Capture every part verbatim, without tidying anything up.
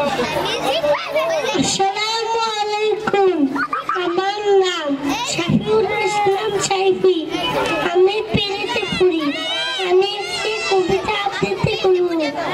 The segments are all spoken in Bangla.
আসসালামু আলাইকুম। আমার নাম শাফিউল ইসলাম সাইফি। আমি পেরেতে পড়ি। আমি একটি কবিতা আবৃত্তি করব।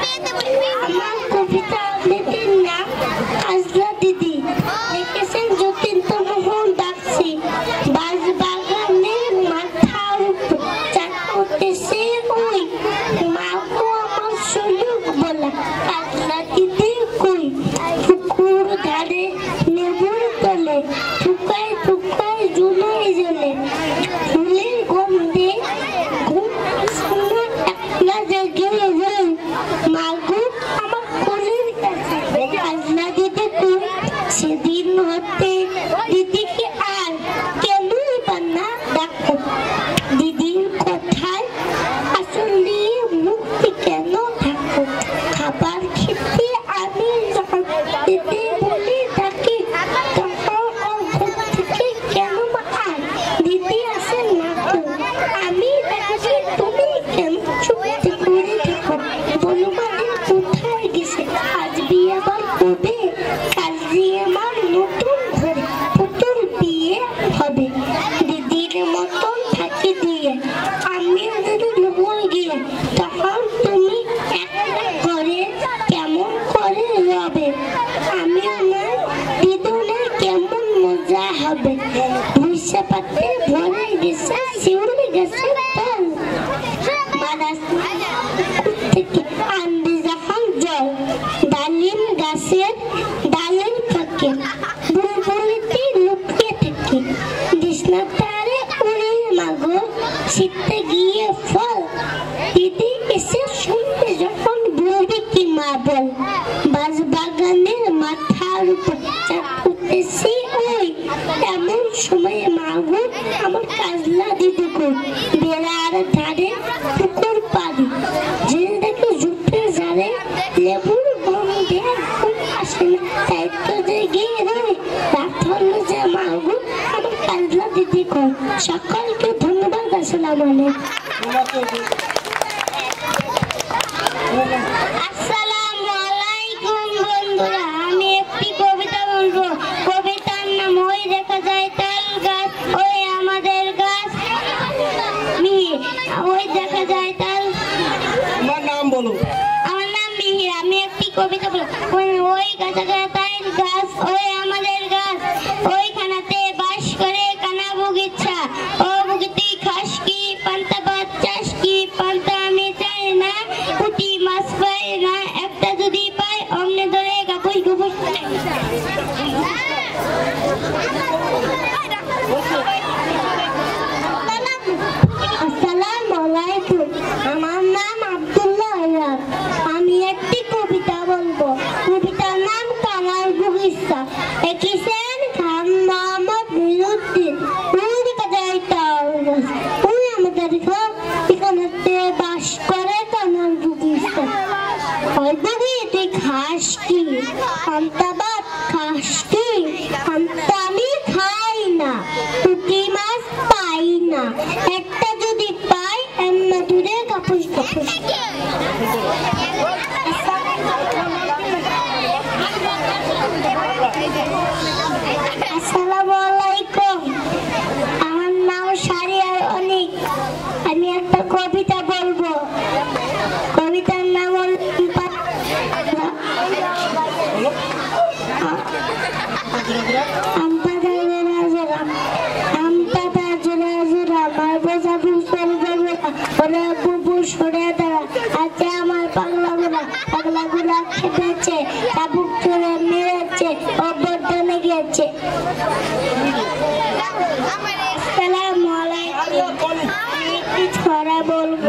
আমার কবিতা আবৃত্তির নাম কাজলা দিদি। লিখেছেন যতীন্দ্রমোহন দাসী। বাজ বাগানের মাথার উপর চাঁদ উঠেছে ওই, মা গো আমার সুযোগ বলা কাজলা দিদি কই। পুকুর ধারে লেবুর তলে ঠুকায় ঠুকায় জুলাই জ্বলে, ফুলের গন্ধে ঘুম সুন্দর একলা জেগে যায়, মা গো আমার কোলের কাছে কাজলা দিদি কই। সেদিন হতে দিদিকে আর কেনই বা না ডাকো, দিদির কথায় আসল নিয়ে মুক্তি কেন থাকো। খাবার খেতে আমি যখন দিদি বলে ডাকি, তখন ওর ঘুম থেকে কেন বা আর দিদি আসে না তো। আমি ডাকি তুমি কেন চুপ করে থাকো, বলো মানে কোথায় গেছে, আজ বিয়ে বার করবে, কাল দিয়ে আমার নতুন ঘরে পুতুল বিয়ে হবে। দিদির মতন থাকি দিয়ে আমি যদি ডুবল গিয়ে, তখন তুমি একটা করে কেমন করে রবে, আমিও না দিদুনের কেমন মজা হবে। ভুইসা পাতে ভরে গেছে শিউলি গেছে তাল, মাদাস থেকে আন্দি যখন জল, ডালিম গাছের ডালের ফাঁকে বুলবুলিতে লুকিয়ে থাকে, বিষ্ণা তারে উড়ে মাগো শীতে গিয়ে ফল। দিদি এসে শুনতে যখন বলবে কি মা বল, বাজ বাগানের মাথার উপর চাঁদ উঠেছে ওই, এমন সময়ে মাগো আমার কাজলা দিদি কই। বেড়ার ধারে পুকুর পাড়ি ঝিল দেখে জুটে ঝাড়ে, লেবুর গন্ধে ঘুম আসে না, তাই তো জেগে রই, রাত হলো যে মাগো আমার কাজলা দিদি কই। সকলকে ধন্যবাদ। আসসালামু আলাইকুম। আসসালামু আলাইকুম বন্ধুরা, আমি একটি কবিতা বলবো। কবিতার নাম ওই দেখা যায় তাল গাছ, ওই আমাদের গাছ, ওই দেখা যায় তাল। আমার নাম বলো। আমার নাম মিহির। আমি একটি কবিতা বলবো। ওই গাছা যায় তাল গাছ, ওই আমাদের গাছ, ওইখানাতে বাস করে কানা বগিচা, ও বগিতে খাস কি পান্তা ভাত চাষ কি, পান্তা আমি চাই না, পুঁটি মাছ পাই না, একটা যদি পাই অমনে ধরে গাপুস গুপুস। আসসালামু আলাইকুম। আমার নাম আব্দুল্লাহ। আমি একটি কবিতা বলবো। কবিতার নাম কানার বগিচা। লিখেছেন খান মোহাম্মদ নুরুদ্দিন। ওই দেখা যায় তাল গাছ, ওই আমাদের ঘর, এখানেতে বাস করে কানার বগিচা। ওই বগিতে খাস কি পান্তা ভাত খাস কি, পান্তা আমি খাই না, পুঁটি মাছ পাই না, একটা যদি পাই এমনি দূরে কাপুস কাপুস। আসসালামু আলাইকুম। আমার নাম সারিয়ার অনেক। আমি একটা কবিতা বলবো। কবিতার নাম হলো আমার পাগলা গুলা পাগলা গুলা খেপেছে, চাবুক চড়ে মেরেছে, অবর্ধনে গিয়েছে। আসসালামু আলাইকুম। আমি একটি ছড়া বলবো।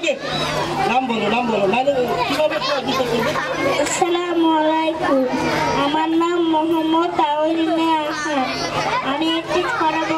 আসসালামু আলাইকুম। আমার নাম মোহাম্মদ আউলিয়া। আমি একটি ছড়া